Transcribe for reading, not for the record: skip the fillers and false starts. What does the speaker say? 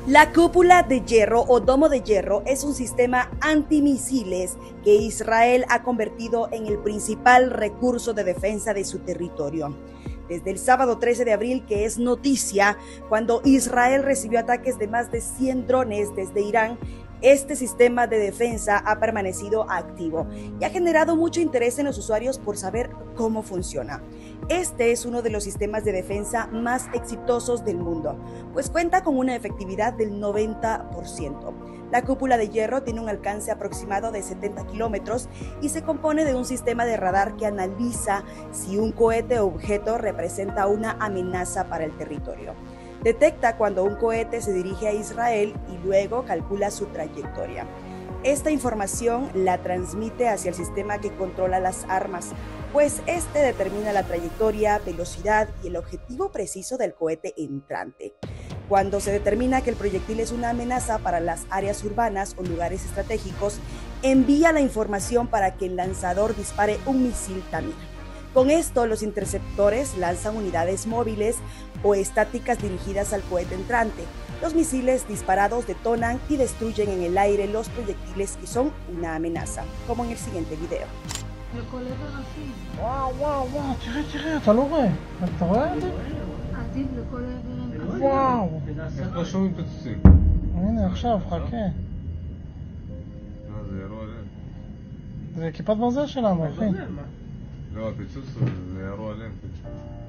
La cúpula de hierro o domo de hierro es un sistema antimisiles que Israel ha convertido en el principal recurso de defensa de su territorio. Desde el sábado 13 de abril, que es noticia, cuando Israel recibió ataques de más de 100 drones desde Irán, este sistema de defensa ha permanecido activo y ha generado mucho interés en los usuarios por saber cómo funciona. Este es uno de los sistemas de defensa más exitosos del mundo, pues cuenta con una efectividad del 90%. La cúpula de hierro tiene un alcance aproximado de 70 kilómetros y se compone de un sistema de radar que analiza si un cohete o objeto representa una amenaza para el territorio. Detecta cuando un cohete se dirige a Israel y luego calcula su trayectoria. Esta información la transmite hacia el sistema que controla las armas, pues este determina la trayectoria, velocidad y el objetivo preciso del cohete entrante. Cuando se determina que el proyectil es una amenaza para las áreas urbanas o lugares estratégicos, envía la información para que el lanzador dispare un misil también. Con esto, los interceptores lanzan unidades móviles o estáticas dirigidas al cohete entrante. Los misiles disparados detonan y destruyen en el aire los proyectiles que son una amenaza, como en el siguiente video. וואו וואו וואו, תראה, אתה לא רואה? אתה רואה את זה? עדיף לכל העברים. וואו. איך לא שומעים פיצוצים? הנה עכשיו, חכה. זה אירוע לב. זה כיפת ברזל שלנו, אחי. לא, הפיצוץ זה אירוע לב.